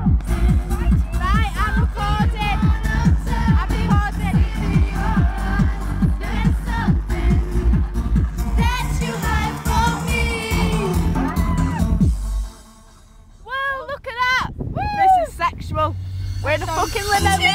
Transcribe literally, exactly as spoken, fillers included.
Right, I'm recording. I'm recording. There's something that you have for me. Whoa, look at that. Woo. This is sexual. We're in a fucking limo.